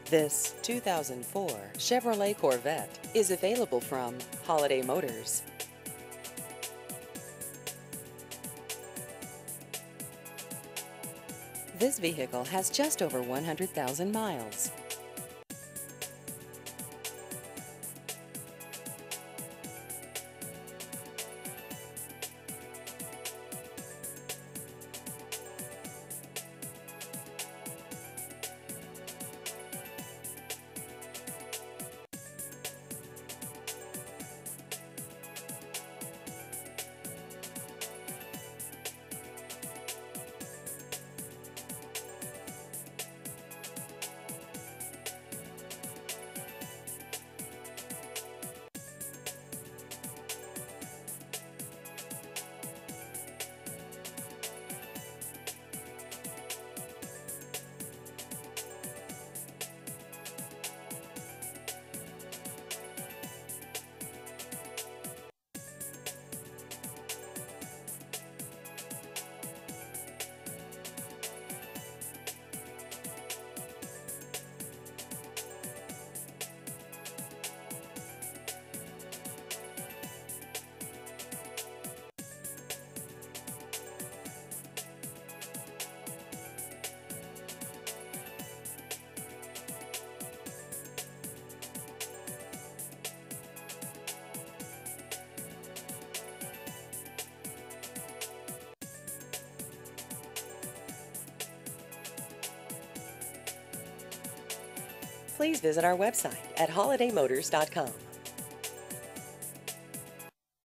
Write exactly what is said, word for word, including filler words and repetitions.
This two thousand four Chevrolet Corvette is available from Holiday Motors. This vehicle has just over one hundred thousand miles. Please visit our website at holiday motors dot com.